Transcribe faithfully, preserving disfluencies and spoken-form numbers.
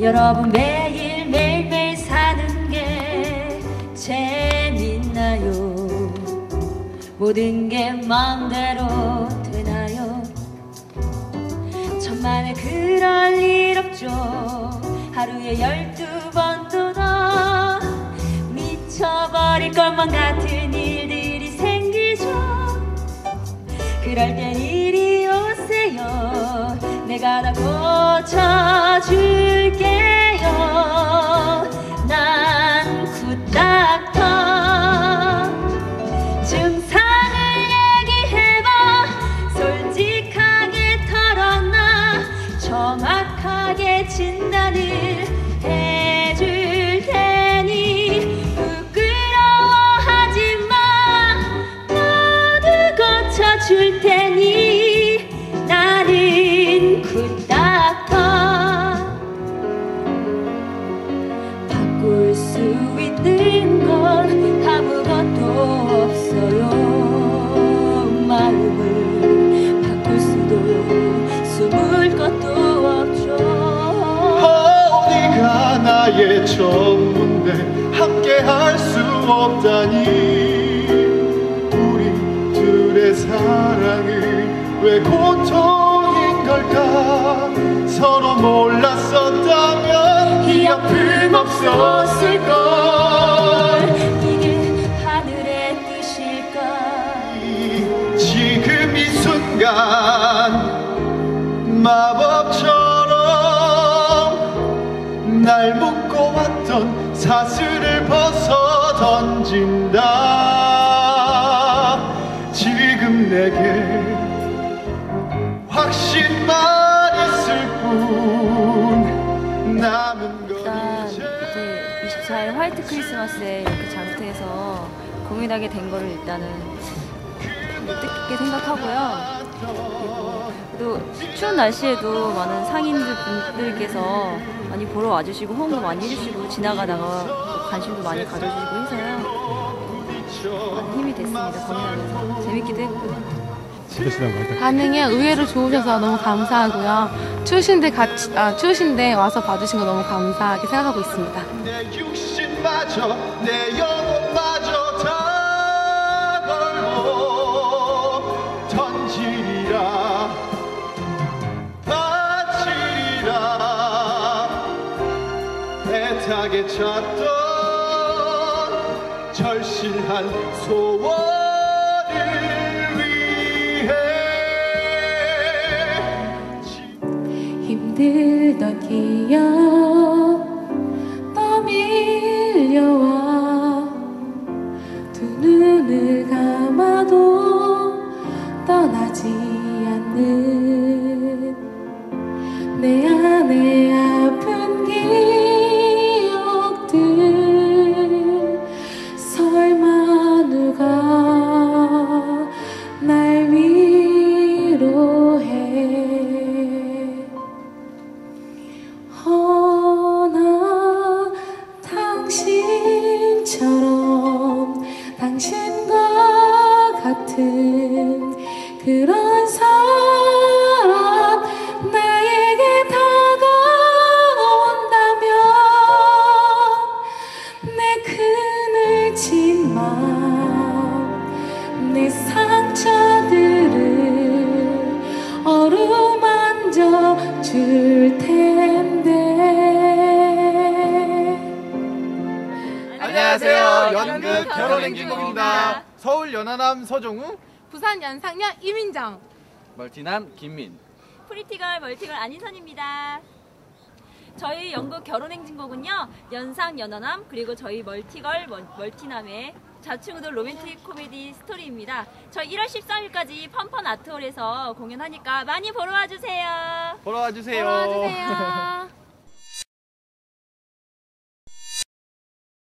여러분 매일 매일매일 사는 게 재밌나요? 모든 게 마음대로 되나요? 천만에 그럴 일 없죠. 하루에 열두 번도 더 미쳐버릴 것만 같은 일들이 생기죠. 그럴 땐 이리 오세요. 내가 다 고쳐줄게요. 난 굿닥터. 증상을 얘기해봐. 솔직하게 털어놔. 정확하게 진단을 해줄 테니 부끄러워하지 마. 모두 고쳐줄 테니 나는 굿닥터. 바꿀 수 있는 건 아무것도 없어요. 마음을 바꿀 수도 숨을 것도 없죠. 어디가 나의 전부인데 함께 할 수 없다니. 우리 둘의 사랑이 왜 고통인 걸까. 서로 몰랐었다면 이 아픔 없었을걸. 이게 하늘의 뜻일까. 지금 이 순간 마법처럼 날 묶어왔던 사슬을 벗어 던진다. 지금 내게 확신만 있을 뿐 남은 건 일단 이제 이제 이십사 일 화이트 크리스마스에 이렇게 장터에서 공연하게 된 거를 일단은 뜻깊게 생각하고요. 그리고 또 추운 날씨에도 많은 상인들 분들께서 많이 보러 와주시고 호응도 많이 해주시고 지나가다가 관심도 많이 가져주시고 해서요. 많은 힘이 됐습니다. 공연하면서 재밌기도 했고요. 반응이 의외로 좋으셔서 너무 감사하고요. 추우신데 같이 아, 추우신데 와서 봐주신 거 너무 감사하게 생각하고 있습니다. 내 육신마저 내 영혼마저 다 걸고 던지리라 바치리라. 애타게 찾던 절실한 소원을 위해. 힘들던 기억 떠밀려와 두 눈을 감아도 떠나지 않는 내 안의 아픈 기억들. 설마 누가 날 위로해. 허나 당신처럼 당신과 같은 그런 사람 나에게 다가온다면 내 그늘진 맘, 내 상처들을 어루만져 줄 텐데. 안녕하세요. 연극 결혼행진곡입니다. 서울 연하남 서종우, 부산 연상녀 이민정, 멀티남 김민, 프리티걸 멀티걸 안인선입니다. 저희 연극 결혼행진곡은요, 연상 연하남 그리고 저희 멀티걸 멀티남의 좌충우돌 로맨틱 코미디 스토리입니다. 저희 일월 십삼일까지 펀펀 아트홀에서 공연하니까 많이 보러 와주세요. 보러 와주세요. 보러 와주세요.